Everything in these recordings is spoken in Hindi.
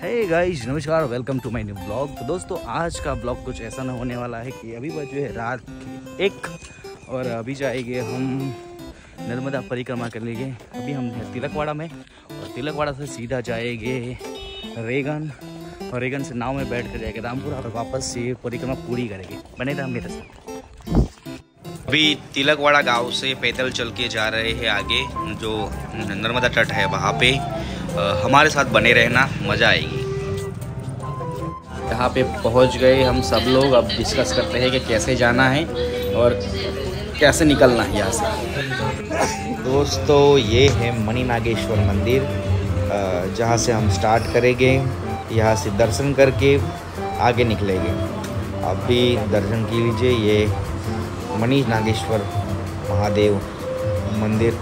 हे गाइस, नमस्कार, welcome to my new blog. तो दोस्तों, आज का ब्लॉग कुछ ऐसा ना होने वाला है कि अभी बजे है रात के 1 और अभी जाएंगे हम नर्मदा परिक्रमा कर लेंगे। अभी हम हैं तिलकवाड़ा में और तिलकवाड़ा से सीधा जाएंगे रेगन और रेगन से नाव में बैठ कर जाएंगे रामपुरा और वापस ये परिक्रमा पूरी करेंगे। बने रहा मेरे साथ। अभी तिलकवाड़ा गांव से पैदल चल के जा रहे हैं आगे, जो नर्मदा तट है वहाँ पे। हमारे साथ बने रहना, मज़ा आएगी। यहाँ पे पहुँच गए हम सब लोग। अब डिस्कस करते हैं कि कैसे जाना है और कैसे निकलना है यहाँ से। दोस्तों, ये है मणि नागेश्वर मंदिर, जहाँ से हम स्टार्ट करेंगे। यहाँ से दर्शन करके आगे निकलेंगे। आप भी दर्शन कीजिए। ये मणि नागेश्वर महादेव मंदिर।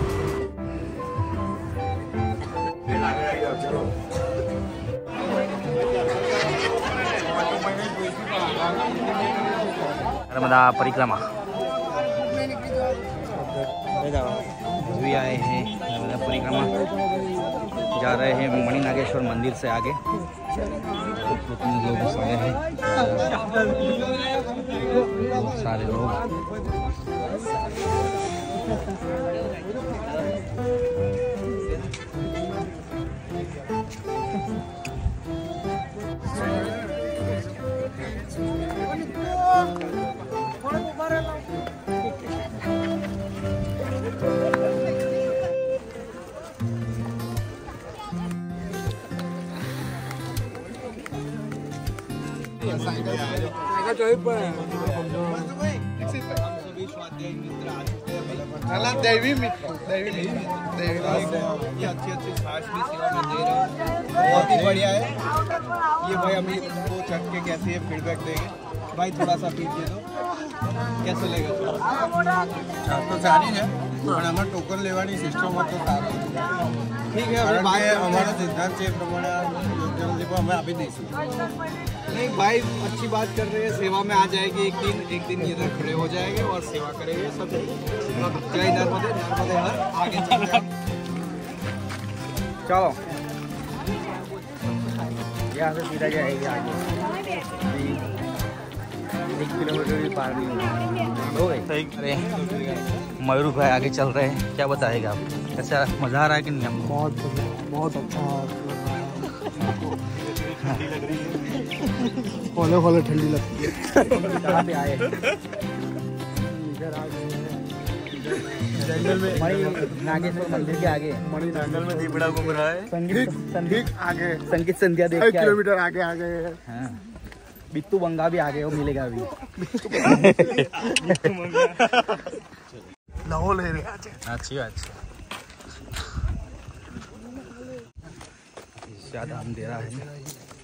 नर्मदा परिक्रमा भी आए हैं। नर्मदा परिक्रमा जा रहे हैं मणि नागेश्वर मंदिर से आगे। लोग आए हैं, बहुत सारे लोग। बहुत ही बढ़िया है ये भाई। हम इसको चढ़ के कैसे ये फीडबैक देंगे भाई, थोड़ा सा पीजिए तो कैसे लेगा। तो सारी है પણ આમાં ટોકન લેવાની સિસ્ટમ તો સારી ઠીક है। હવે ભાઈ અમારો સિદ્ધાંત છે પ્રમાણે યોગ્ય નથી, પણ અમે આપી દઈશું। नहीं भाई, अच्छी बात कर रहे हैं। सेवा में आ जाएगी एक दिन इधर खड़े हो जाएंगे और सेवा करेंगे सब। जय नर्मदे, नर्मदे हर। आगे चलो, यहाँ से सीधा जाएगी आगे। 1 किलोमीटर भी पार नहीं हो गए। अरे मयूर भाई आगे चल रहे हैं, क्या बताएगा आप? कैसा मज़ा आ रहा है कि नहीं? हम बहुत अच्छा खोले ठंडी लगती है। कहाँ पे आए? जंगल में, मणि नागेश्वर मंदिर के आगे। मणि जंगल में दीपड़ा घूम रहा है। संगीत आगे, संगीत संध्या देख 1 किलोमीटर आगे आ गए हैं। हाँ, बिट्टू बंगा भी आगे वो मिलेगा अभी। लहो ले रहे हैं। अच्छी बात। ज़्यादा अंधेरा है।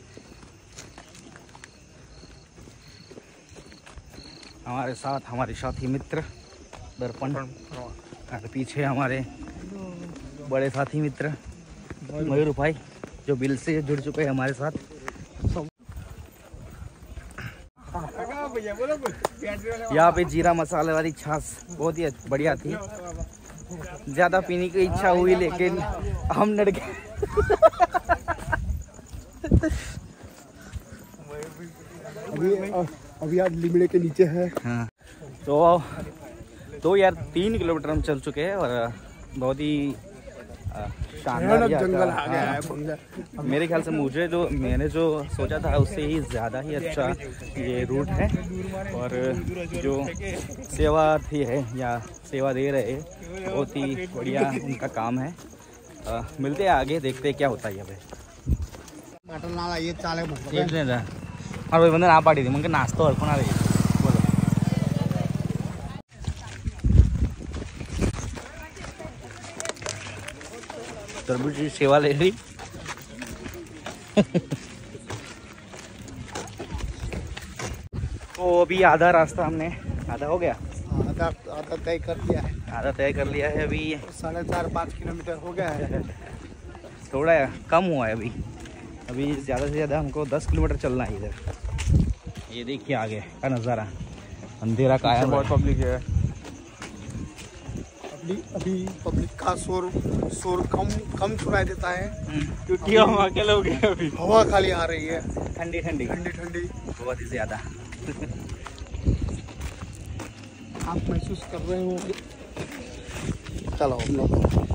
हमारे साथ हमारे साथी मित्र दर्पण और पीछे हमारे बड़े साथी मित्र मयूर भाई, जो बिल से जुड़ चुके हैं हमारे साथ। यहाँ पे जीरा मसाले वाली छाछ बहुत ही बढ़िया थी। ज़्यादा पीने की इच्छा हुई लेकिन हम लड़ गए। अभी आज लिमड़े के नीचे है। हाँ, तो यार 3 किलोमीटर हम चल चुके हैं और बहुत ही शानदार जंगल आ गया है। मेरे ख्याल से मैंने जो सोचा था उससे ही ज़्यादा ही अच्छा ये रूट है। और जो सेवार्थी है या सेवा दे रहे हैं, बहुत ही बढ़िया उनका काम है। मिलते हैं आगे, देखते हैं क्या होता है। और भाई बंदे ना पाड़ी थी मुझे नाश्ता और आ रही। तरबूज की सेवा ले रही। तो अभी आधा रास्ता हमने आधा हो गया, आधा तय कर दिया है। आधा तय कर लिया है। अभी 4.5-5 किलोमीटर हो गया है। थोड़ा कम हुआ है अभी ज़्यादा से ज़्यादा हमको 10 किलोमीटर चलना है इधर। ये देखिए आगे का नज़ारा, अंधेरा कायम। बहुत पब्लिक है। अभी पब्लिक का शोर कम सुनाई देता है क्योंकि हम अकेले हो गए अभी। हवा खाली आ रही है, ठंडी ठंडी ठंडी बहुत ही ज्यादा। आप महसूस कर रहे होंगे। चलो हम लोग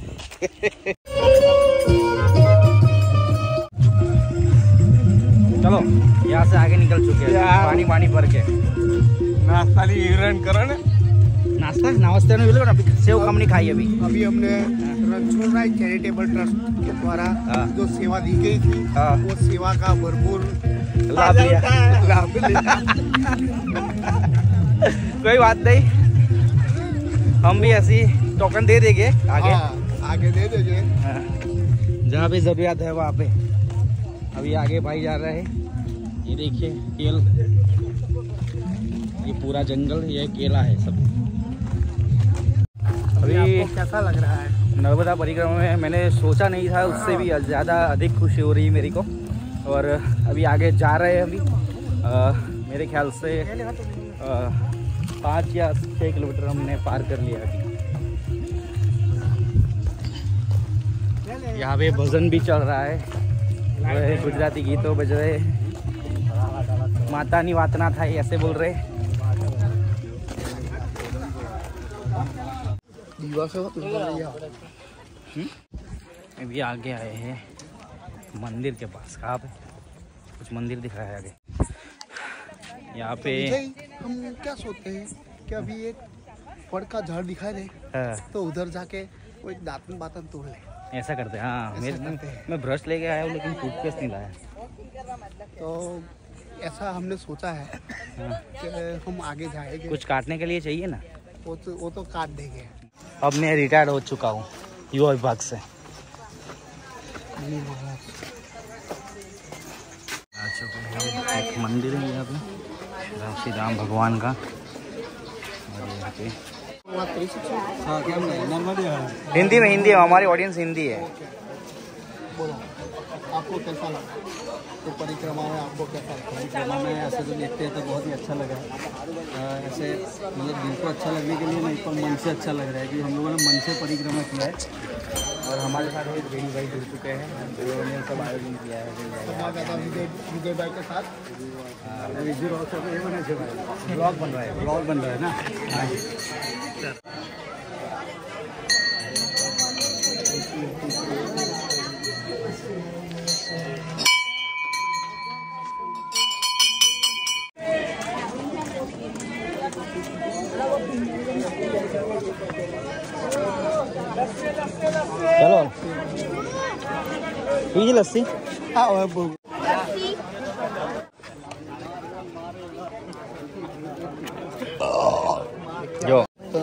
चलो यहाँ से आगे निकल चुके हैं, पानी भर के। नाश्ता रन करो ना, नाश्ते में ना सेव कम नहीं खाई अभी। अभी हमने रणछोड़ चैरिटेबल ट्रस्ट के द्वारा जो सेवा दी गई थी वो सेवा का भरपूर लाभ लिया। कोई बात नहीं, हम भी ऐसी टोकन दे देंगे आगे। आगे दे देंगे जहाँ पे जरूरत है वहाँ पे। अभी आगे भाई जा रहा है, ये देखिए केल, ये पूरा जंगल, ये केला है सब। अभी कैसा लग रहा है नर्मदा परिक्रमा में? मैंने सोचा नहीं था, उससे भी ज़्यादा अधिक खुशी हो रही है मेरे को। और अभी आगे जा रहे हैं। अभी मेरे ख्याल से 5 या 6 किलोमीटर हमने पार कर लिया अभी। यहाँ पे भजन भी चल रहा है, गुजराती गीतों बज रहे, माता नी वातना था ऐसे बोल रहे। अभी आगे आए हैं मंदिर के पास। कहाँ पे कुछ मंदिर दिख रहा है आगे। यहाँ पे हम क्या सोचते हैं कि अभी एक फड़ का झाड़ दिखाई दे तो उधर जाके वो एक दातन बातन तोड़ ले, ऐसा करते हैं। हाँ, मैं ब्रश लेके आया हूँ लेकिन टूथपेस्ट नहीं लाया। तो ऐसा हमने सोचा है कि हम आगे जाएंगे। कुछ काटने के लिए चाहिए ना, वो तो काट देंगे। अब मैं रिटायर्ड हो चुका हूँ युवा विभाग से। आ चुके हैं, एक मंदिर है यहाँ पे श्री राम भगवान का। और यहाँ पे हिंदी में हमारी ऑडियंस हिंदी है। बोलो आपको कैसा लगा तो परिक्रमा में? आपको कैसा लगा? परिक्रमा में ऐसे तो देखते हैं तो बहुत ही अच्छा लगा। ऐसे मतलब दिल को अच्छा लगने के लिए नहीं, पर मन से अच्छा लग रहा है कि हम लोगों ने मन से परिक्रमा किया है। और हमारे साथ एक बेड़ी भाई जुड़ चुके हैं, उन्होंने सब आयोजन किया है विजय भाई के साथ। ब्लॉग बन रहा है ना। चलो पीजिए लस्सी। जो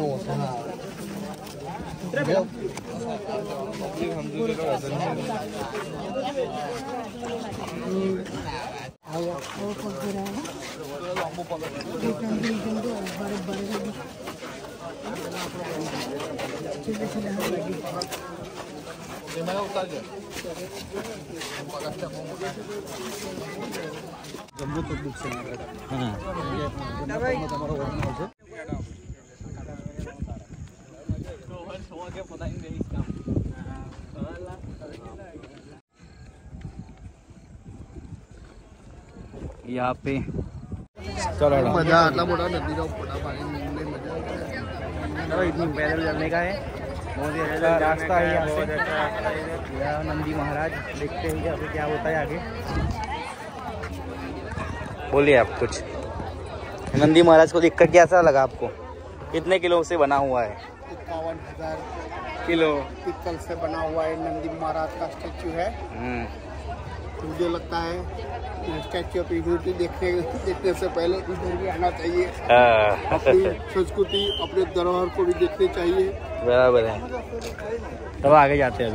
यहाँ पे चलो मजा आता मोटा नदी का मोटा पानी में मजा। चलो इतनी पैदल चलने का है, बहुत ही अच्छा रास्ता है यहाँ से। यह नंदी महाराज, देखते हैं यहाँ पे क्या होता है आगे। बोलिए आप कुछ। नंदी महाराज को देखकर कैसा लगा आपको? कितने किलो से बना हुआ है? 51,000 किलो पित्तल से बना हुआ है नंदी महाराज का स्टैचू है। मुझे लगता है स्टैचू ऑफ यूनिटी देखने से पहले इधर भी आना चाहिए। अपनी संस्कृति, अपने धरोहर को भी देखनी चाहिए। बराबर है। तब आगे जाते हैं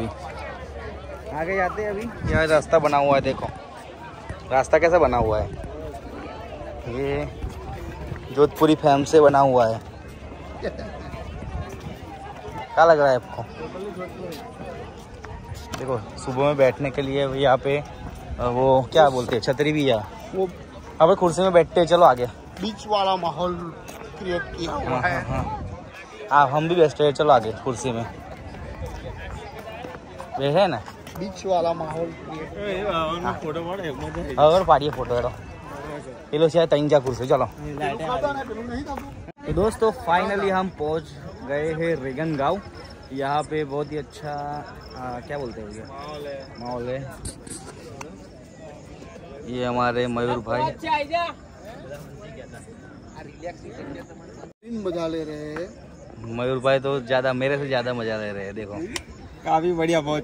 अभी यहाँ रास्ता बना हुआ है। देखो रास्ता कैसा बना हुआ है, ये जोधपुरी फैम से बना हुआ है। क्या लग रहा है आपको? देखो सुबह में बैठने के लिए यहाँ पे वो क्या बोलते हैं, छतरी भी है वो। अब कुर्सी में बैठते हैं। चलो आगे। बीच वाला माहौल क्रिएट किया हुआ है। हम भी बैठे हैं, चलो आगे कुर्सी में बैठे ना, बीच वाला माहौल फोटो और पाड़िए फोटो हेड़ो ये लोग शायद 3 कुर्सी। चलो तो दोस्तों फाइनली हम पहुंच गए हैं रेगन गांव। यहाँ पे बहुत ही अच्छा क्या बोलते हैं माहौल है। ये हमारे मयूर भाई मजा ले रहे हैं। मयूर भाई तो ज्यादा मेरे से ज्यादा मजा ले रहे हैं। देखो काफी बढ़िया बहुत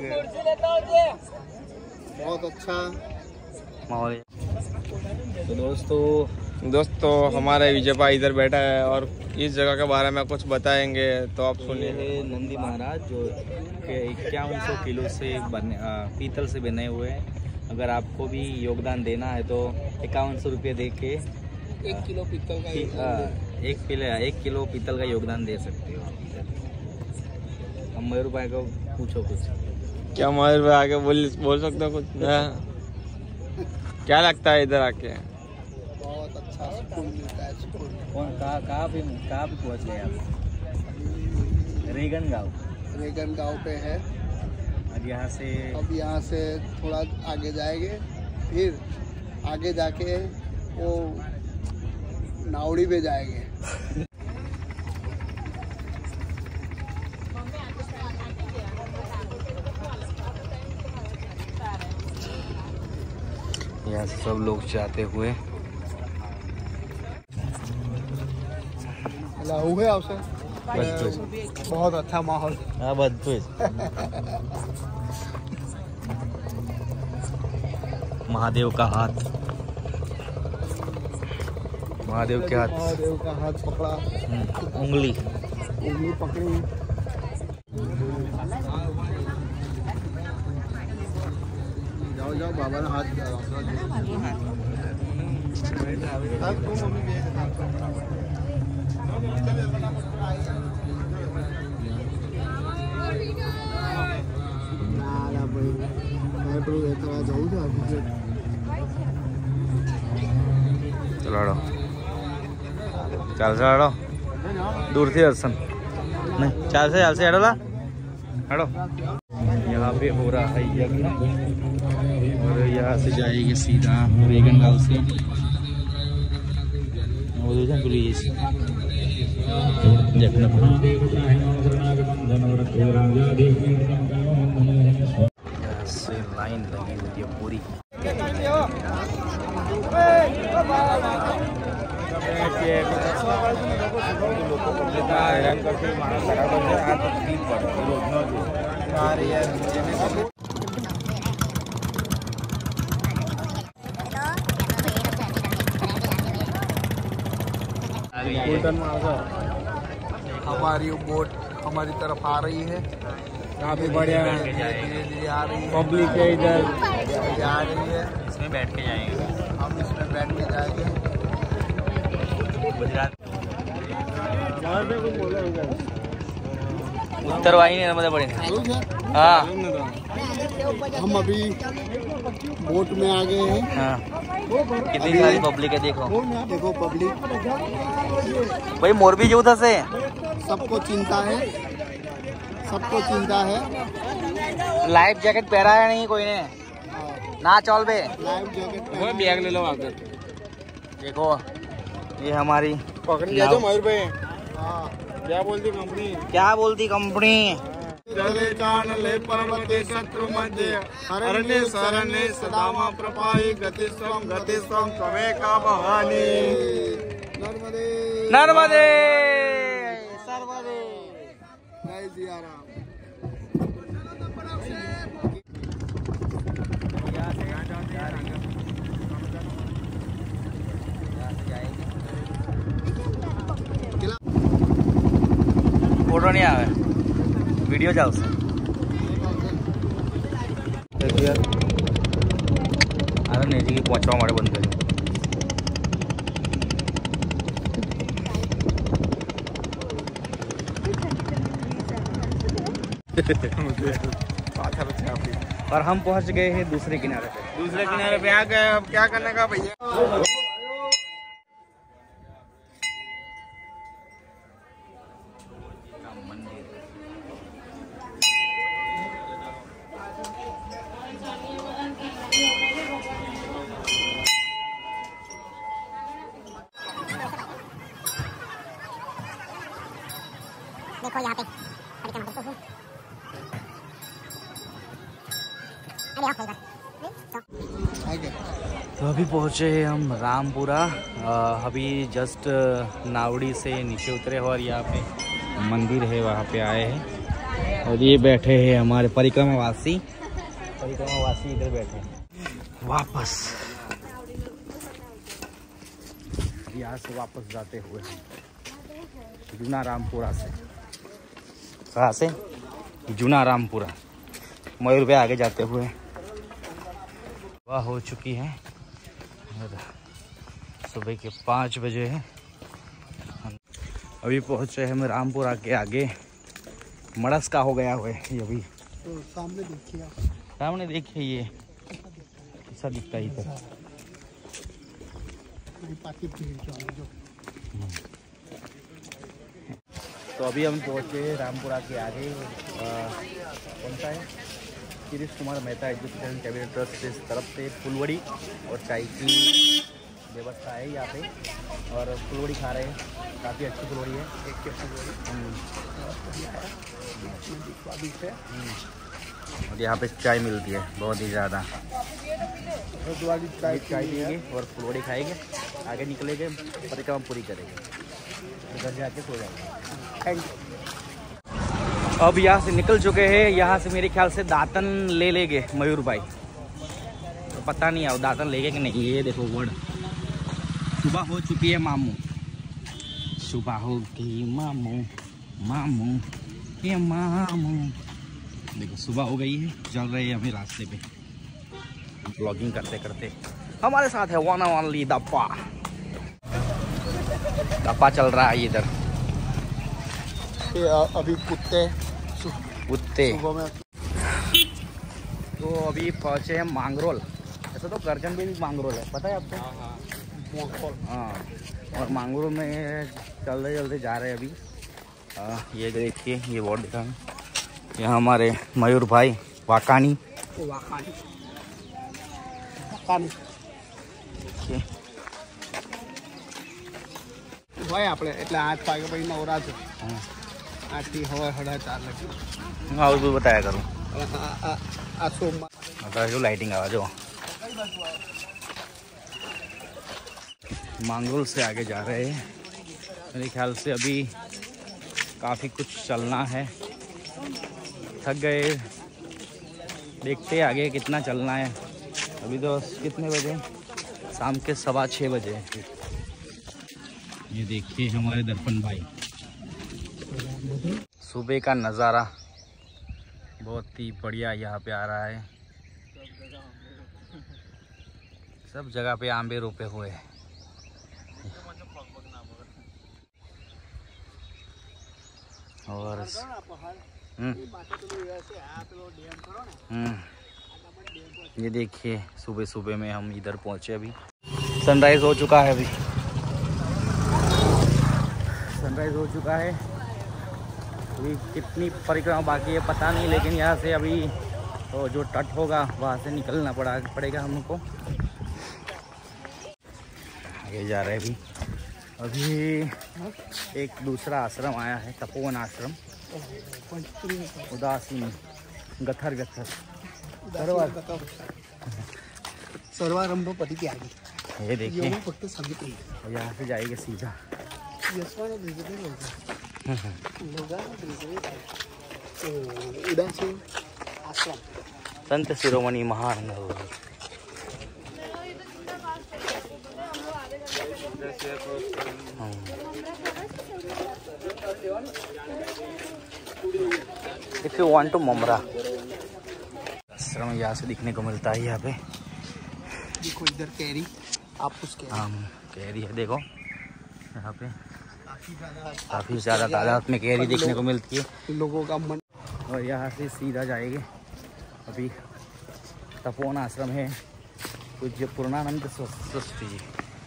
अच्छा माहौल है। तो दोस्तों हमारा विजय भाई इधर बैठा है और इस जगह के बारे में कुछ बताएंगे, तो आप सुनिए। ये नंदी महाराज जो 5100 किलो से बने पीतल से बने हुए हैं। अगर आपको भी योगदान देना है तो 5100 रुपये दे के 1 किलो पीतल का 1 किलो पीतल का योगदान दे सकते हो। हम मयूर भाई को पूछो कुछ। क्या मयूर भाई आगे बोल सकते हो कुछ? क्या लगता है इधर आके? बहुत अच्छा सुकून मिलता है। कहाँ पे पहुँच गए आप? रेगन गांव पे है। अब यहाँ से थोड़ा आगे जाएंगे, फिर आगे जाके वो नावड़ी पे जाएंगे। यहाँ से सब लोग जाते हुए हुए आपसे बहुत अच्छा माहौल। हाँ महादेव का हाथ, महादेव के हाथ, महादेव का हाथ पकड़ा, उंगली पकड़ी। जाओ बाबा ने हाथ चलो चलो दूर से दर्शन नहीं चाल से हटो ला हटो। यहाँ पे हो रहा है यज्ञ और यहाँ से जाएगी सीधा रेगन गांव से पुलिस से लाइन लगी होती है पूरी। हमारी बोट हमारी तरफ आ रही है। काफी बढ़िया धीरे आ रही है। पब्लिक है इधर आ रही है। इसमें बैठ के जाएंगे, हम इसमें बैठ के जाएंगे। गुजरात उत्तर वाहिनी नर्मदा पड़े। हाँ हम अभी बोट में आ गए हैं। हाँ कितनी सारी पब्लिक है देखो पब्लिक भाई मोरबी जूता से सबको चिंता है। लाइफ जैकेट पहना है नहीं कोई ने ना चौल बे लाइफ जैकेट बैग ले लो आकर। देखो ये हमारी पकड़ लिया जो मयूर भाई। क्या बोलती कंपनी? जले चानले पर्वते शत्रु मध्य हरण्य शरण्य सदामा प्रपाहि गतिस्वं त्वमेका भवानी। नर्मदे सर्वदे जय सिया राम। फोटो नहीं आवे वीडियो जाओ से अरे नहीं जी पहुँचवा हमारे बंदे और हम पहुंच गए हैं दूसरे किनारे पे। आ गए। अब क्या करने का भैया? देखो यहाँ पे परिक्रमा करते हुए। अरे आओ तो अभी पहुँचे हम रामपुरा। अभी जस्ट नावड़ी से नीचे उतरे और यहाँ पे मंदिर है, वहाँ पे आए हैं और ये बैठे हैं हमारे परिक्रमावासी इधर बैठे हैं। वापस यहाँ से वापस जाते हुए जूना रामपुरा से, कहाँ से? जूना रामपुरा मयूर पे आगे जाते हुए वह हो चुकी है और सुबह के 5 बजे है। अभी पहुँचे हम रामपुरा के आगे। मड़स का हो गया हुआ है ये अभी तो सामने देखिए आप, सामने देखिए ये ऐसा दिखता है इधर। तो अभी हम पहुँचे रामपुरा के आगे। कौन सा है? Girish Kumar Mehta education cabinet trust से तरफ से फुलवड़ी और चाय की व्यवस्था है यहाँ पे और फुलवड़ी खा रहे हैं। काफ़ी अच्छी फुलवड़ी है। एक के और यहाँ पे चाय मिलती है बहुत ही ज़्यादा। चाय पिएंगे और फुलवड़ी खाएंगे, आगे निकलेंगे, परिक्रमा पूरी करेंगे, घर जाके सो जाएंगे। Thank you. अब यहाँ से निकल चुके हैं। यहाँ से मेरे ख्याल से दातन ले लेंगे मयूर भाई, तो पता नहीं अब दातन लेंगे कि नहीं। ये देखो वर्ड सुबह हो चुकी है मामू, सुबह हो गई मामू मामू ये मामू। देखो सुबह हो गई है, चल रहे हैं हमें रास्ते पे ब्लॉगिंग करते करते। हमारे साथ है वन ओनली दप्पा। दप्पा चल रहा है इधर। अभी कुत्ते तो अभी पहुँचे हैं मांगरोल। ऐसा तो करजन भी मांगरोल है, पता है आपको? हाँ, और मांगरोल में चलते चलते जा रहे हैं अभी। ये देखिए ये बोर्ड दिखा, यहाँ हमारे मयूर भाई वाकानी ભાઈ આપણે એટલે 8 વાગે પછી નવરા છે। 8 થી હવે 4:30 લગી। हाँ और भी बताया करूँ। આ સોમવાર मतलब जो लाइटिंग आवाज हो। मांगरोल से आगे जा रहे हैं। मेरे ख्याल से अभी काफ़ी कुछ चलना है, थक गए। देखते आगे कितना चलना है। अभी तो कितने बजे? शाम के 6:15 बजे। ये देखिए हमारे दर्पण भाई। सुबह का नज़ारा बहुत ही बढ़िया यहाँ पे आ रहा है। सब जगह पे आंबे रोपे हुए हैं। और ये देखिए सुबह सुबह में हम इधर पहुँचे। अभी सनराइज़ हो चुका है। सनराइज़ हो चुका है। अभी कितनी परिक्रमा बाकी है पता नहीं, लेकिन यहाँ से अभी तो जो तट होगा वहाँ से निकलना पड़ेगा हमको। आगे जा रहे हैं अभी एक दूसरा आश्रम आया है, तपोवन आश्रम। उदासीन गथर सर्वारंभ परित्यागी। ये देखिए फक्त समिति यहाँ से जाएंगे सीधा। Udasin Ashram Sant Shiromani Mahanand. If you want to ममरा आश्रम यहाँ से दिखने को मिलता है। यहाँ पे देखो इधर कैरी, आप उसके कैरी है देखो यहाँ पे काफ़ी ज़्यादा तादाद में कैरी देखने को मिलती है लोगों का मन। और यहाँ से सीधा जाएंगे अभी तपोवन आश्रम है पूज्य पूर्णानंद सरस्वती जी।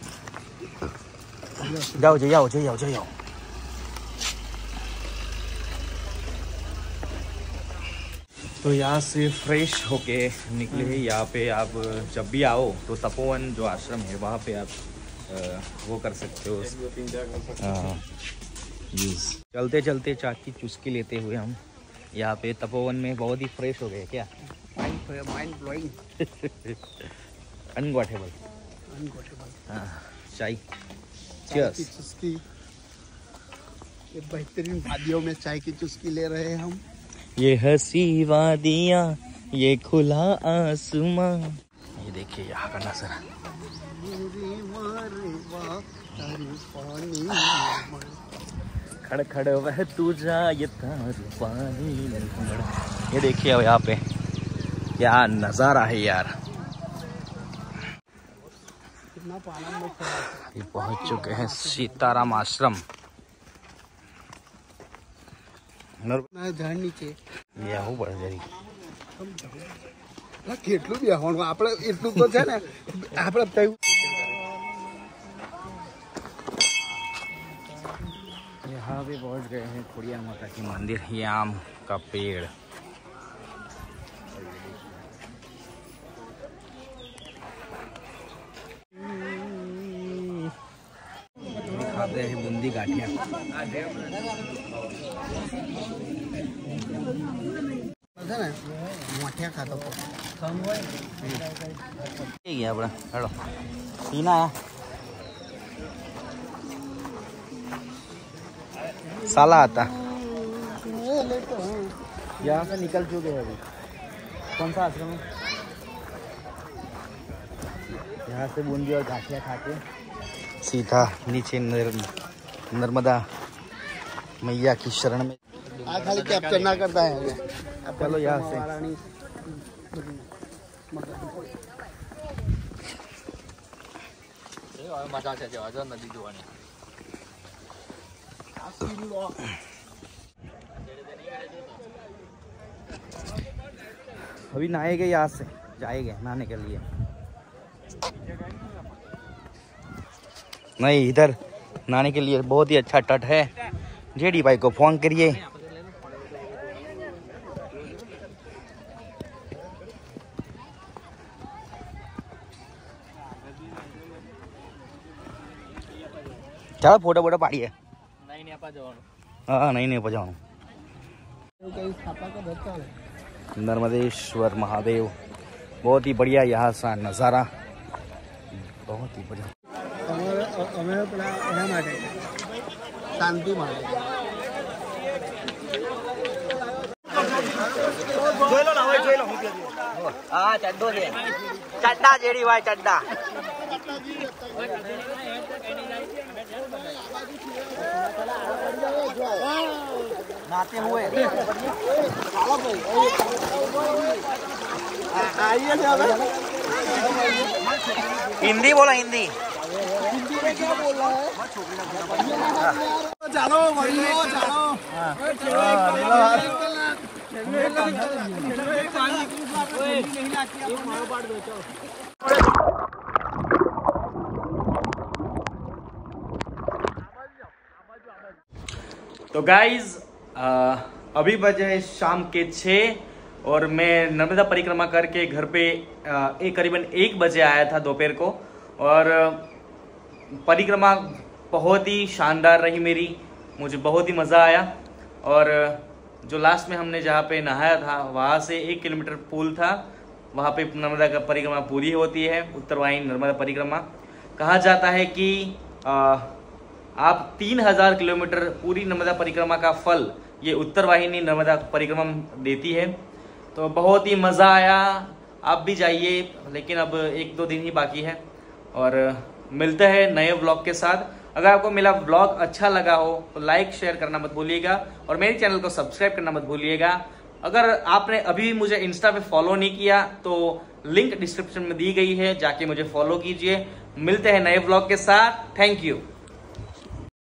जाओ। तो यहाँ से फ्रेश होके निकले हैं। यहाँ पे आप जब भी आओ तो तपोवन जो आश्रम है वहाँ पे आप वो कर सकते हो। चलते चलते चाय की चुस्की लेते हुए हम यहाँ पे तपोवन में बहुत ही फ्रेश हो गए क्या? Mind blowing, unforgettable. हाँ, चाय की चुस्की, ये बेहतरीन वादियों में चाय की चुस्की ले रहे हैं हम। ये हंसी वादियाँ, ये खुला आसमां, ये देखिए यहाँ का नजारा। खड़ खड़ वह तुझा ये तारू पानी। ये देखिए अब यहाँ पे क्या नजारा है यार। ये पहुंच चुके हैं सीताराम आश्रम। ઝાડ નીચે બેહવું પડે જરી કેટલું બેહવાનું આપણે એટલું તો છે ને આપણે થયું। यहाँ भी पहुंच गए हैं खोड़िया माता की मंदिर। ये आम का पेड़, खाते हैं बूंदी गाठिया। મોઠિયા ખાતો गया अपना हेलो पीना है साला आता। यहाँ से निकल चुके हैं अभी। कौन सा आश्रम है? यहाँ से बूंदी और गाठिया खा के सीधा नीचे नर्मदा मैया की शरण में। खाली कैप्चर ना करता है। चलो यहाँ से मजा છે જવા નદી જોવાની। अभी नहाएंगे, यहाँ से जाएंगे नहाने के लिए। नहीं, इधर नहाने के लिए बहुत ही अच्छा तट है। जेडी भाई को फोन करिए। चलो फोटो फोटो पाड़िए। हाँ नहीं पजाऊँ। नर्मदेश्वर महादेव, बहुत ही बढ़िया यहाँ सा नज़ारा, बहुत ही बढ़िया। शांति माटे हाँ चड्डो से चड्डा जेडी भाई चड्डा। नाते हुए हिंदी बोला, हिंदी क्या बोल रहा है? चलो तो गाइज अभी बजे है शाम के 6 और मैं नर्मदा परिक्रमा करके घर पे करीबन 1 बजे आया था दोपहर को। और परिक्रमा बहुत ही शानदार रही मेरी, मुझे बहुत ही मज़ा आया। और जो लास्ट में हमने जहाँ पे नहाया था वहाँ से 1 किलोमीटर पुल था, वहाँ पे नर्मदा का परिक्रमा पूरी होती है। उत्तरवाहिनी नर्मदा परिक्रमा कहा जाता है कि आप 3000 किलोमीटर पूरी नर्मदा परिक्रमा का फल ये उत्तरवाहिनी नर्मदा परिक्रमा देती है। तो बहुत ही मज़ा आया। आप भी जाइए, लेकिन अब 1-2 दिन ही बाकी है। और मिलते हैं नए व्लॉग के साथ। अगर आपको मेरा व्लॉग अच्छा लगा हो तो लाइक शेयर करना मत भूलिएगा और मेरे चैनल को सब्सक्राइब करना मत भूलिएगा। अगर आपने अभी मुझे इंस्टा पे फॉलो नहीं किया तो लिंक डिस्क्रिप्शन में दी गई है, जाके मुझे फॉलो कीजिए। मिलते हैं नए व्लॉग के साथ। Thank you.